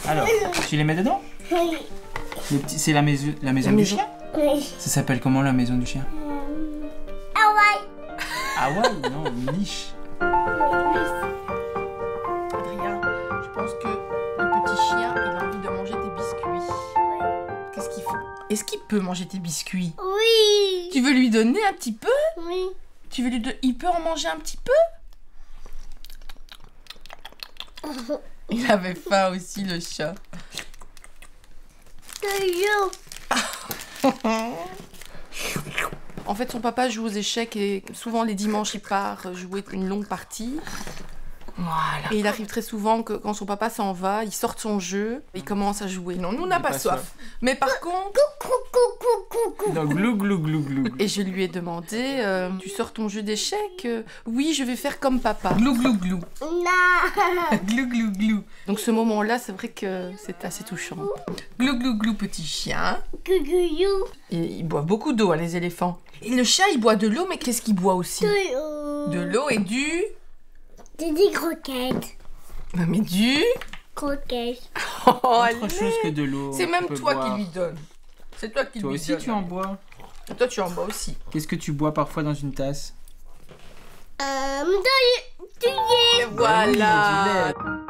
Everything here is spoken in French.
Alors, tu les mets dedans? Oui. C'est la maison du chien? Oui. Ça s'appelle comment la maison du chien? Hawaï. Hawaï? Non, une niche. Adrien, je pense que le petit chien, il a envie de manger tes biscuits. Qu'est-ce qu'il faut? Est-ce qu'il peut manger tes biscuits? Oui. Tu veux lui donner un petit peu? Oui. Tu veux lui donner... Il peut en manger un petit peu? Il avait faim aussi, le chat. Toujours. En fait, son papa joue aux échecs et souvent les dimanches, il part jouer une longue partie. Voilà. Et il arrive très souvent que quand son papa s'en va, il sort de son jeu, il commence à jouer. Non, nous, on n'a pas soif. Mais par contre... Non, glou glou glou glou. Et je lui ai demandé, tu sors ton jeu d'échecs? Oui, je vais faire comme papa. Glou glou glou. Non. Glou glou glou. Donc ce moment-là, c'est vrai que c'est assez touchant. Glou glou glou, petit chien. Coucou. Et il boit beaucoup d'eau, hein, les éléphants. Et le chat, il boit de l'eau, mais qu'est-ce qu'il boit aussi? De l'eau et du... Des croquettes. Mais du... Croquettes. Autre chose que de l'eau. C'est même on peut toi boire. qui lui donne. C'est toi qui Toi lui aussi donne. tu en bois. Et toi, tu en bois aussi. Qu'est-ce que tu bois parfois dans une tasse? Du lait. Et voilà. Oui, du lait.